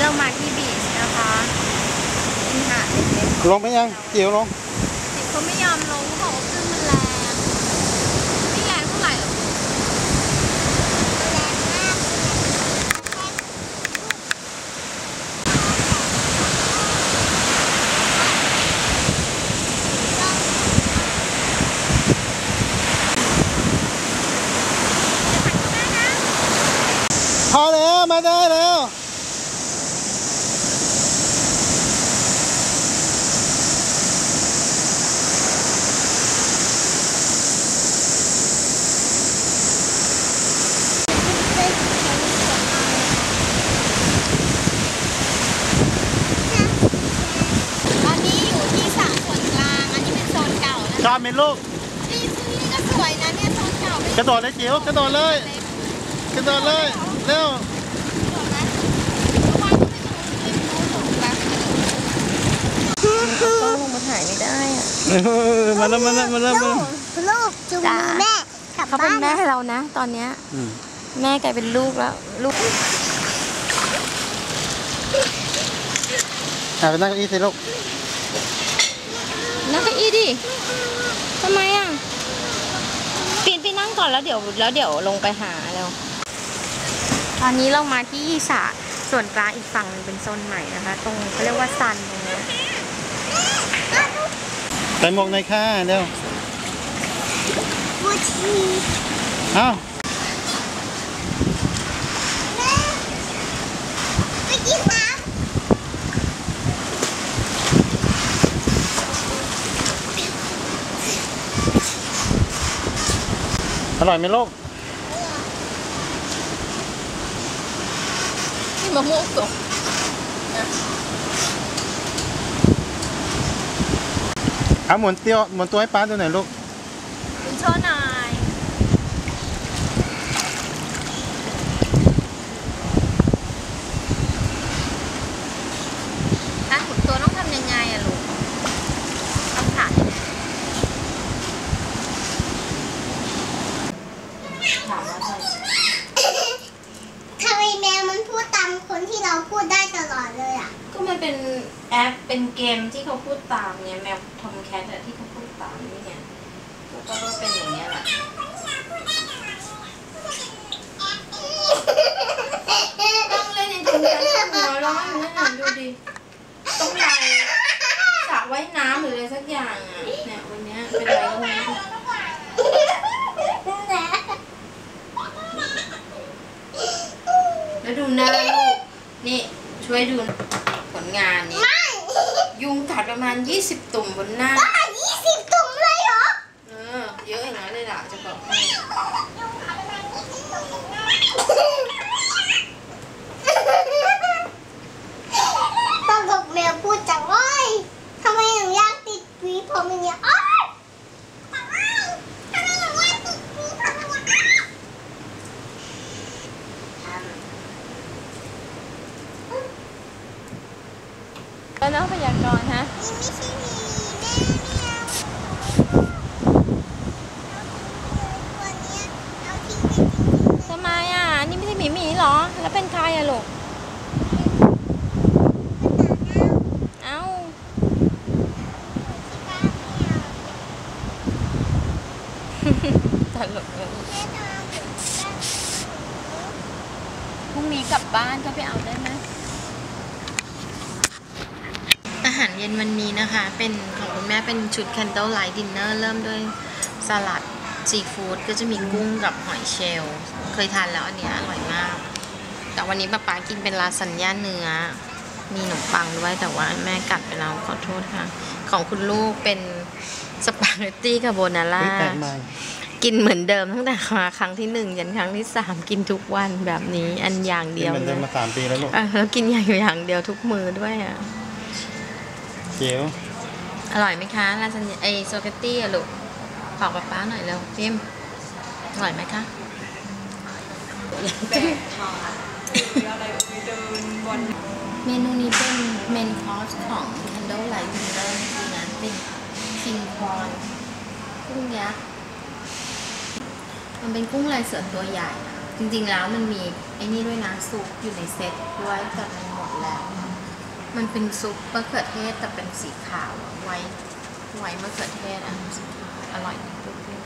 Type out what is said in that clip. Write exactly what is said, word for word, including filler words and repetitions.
เรามาที่บีชนะคะเป็นหาดเล็กลงไปยังเจี๋ยวลงๆเด็กเขาไม่ยอมลงเขาบอกว่าคลื่นมันแรงไม่แรงเท่าไหร่หรอกพอแล้วมาได้แล้วชอบไหมลูกนี่นี่ก็สวยนะเนี่ยโซนเก่ากระโดดเลยจิ๋วกระโดดเลยกระโดดเลยเร็วต้องลงมาถ่ายไม่ได้อะมาแล้วมาแล้วมาแล้วมาลูกจุงมือแม่เขาเป็นแม่ให้เรานะตอนเนี้ยแม่กลายเป็นลูกแล้วลูกอ่ะไปนั่งเก้าอี้สิลูกนั่งเก้าอี้ดิทำไมอ่ะปีนไปนั่งก่อนแล้วเดี๋ยวแล้วเดี๋ยวลงไปหาแล้วตอนนี้เรามาที่สระส่วนกลางอีกฝั่งนึงเป็นโซนใหม่นะคะตรงเขาเรียกว่าซันตรงนี้ใส่หมวกในค่ะเร็วบูชีอ้าวไปกินน้ำอร่อยไหมลูกนี่มะม่วงสุกเอาหมุนเตี้ยวหมุนตัวให้ป้าดูหน่อยลูกคุณโชว์หน่อยการหมุนตัวต้องทำยังไงอะลูกต้องถ่ายถามว่าทำไมแมวมันพูดตามคนที่เราพูดได้ตลอดเลยอ่ะก็มันเป็นแอปเป็นเกมที่เขาพูดตามเนี่ยแมวทอมแคทอะที่เขาพูดตามนี่ไงก็ก็เป็นอย่างเงี้ยแหละต้องเล่นในทอมแคทหัวร้อนนั่นน่ะดูดิต้องไปสระว่ายน้ำหรืออะไรสักอย่างอะเนี่ยวันนี้เป็นอะไรก็ไม่รู้แล้วดูหน้าลูกนี่ช่วยดูผลงานนี้ยุงกัดประมาณยี่สิบตุ่มบนหน้ายี่สิบตุ่มเลยเหรอเออเยอะอย่างนั้นเลยล่ะจะบอกให้ตอนกับแมวพูดจังเลยทำไมหนูอยากติดหวีผมอย่างเงี้ยอ้อยทำไมหนูอยากติดหวีผมอย่างเงี้ยแล้วน้องพยากรณ์ฮะนี่ไม่ใช่หมีแม่ไม่เอาตัวเนี้ยเอาทิ้งไปจริงๆทำไมอ่ะนี่ไม่ใช่หมีหมีหรอแล้วเป็นใครอะลูกเอ้าตลกเลยพรุ่งนี้กลับบ้านก็ไปเอาได้ไหมอาหารเย็นวันนี้นะคะเป็นของคุณแม่เป็นชุด Candle Light Dinner เริ่มด้วยสลัดซีฟู้ดก็จะมีกุ้งกับหอยเชลล์เคยทานแล้วอันนี้อร่อยมากแต่วันนี้ป๊าป๊ากินเป็นลาซานญ่าเนื้อมีขนมปังด้วยแต่ว่าแม่กัดไปแล้วขอโทษค่ะของคุณลูกเป็นสปาเกตตี้คาโบนาร่ากินเหมือนเดิมตั้งแต่มาครั้งที่หนึ่งยันครั้งที่สามกินทุกวันแบบนี้อันอย่างเดียวเหมือนเดิมมาสามปีแล้วลูกแล้วกินอย่างอย่างเดียวทุกมื้อด้วยอ่ะเจี๋ยวอร่อยไหมคะลาซานญ่าไอสปาเกตตี้อะลูกขอป๊าป๊าหน่อยเร็วพิมอร่อยไหมคะเมนูนี้เป็นเมนคอร์สของ Candle Light Dinner นะเป็นคิงคอนกุ้งยักษ์มันเป็นกุ้งลายเสือตัวใหญ่จริงๆแล้วมันมีไอ้นี่ด้วยนะซุปอยู่ในเซ็ตด้วยแต่มันหมดแล้ว มันเป็นซุปมะเขือเทศแต่เป็นสีขาวอะไว้ไว้มะเขือเทศอ่ะสีขาวอร่อยดีเปรี้ยว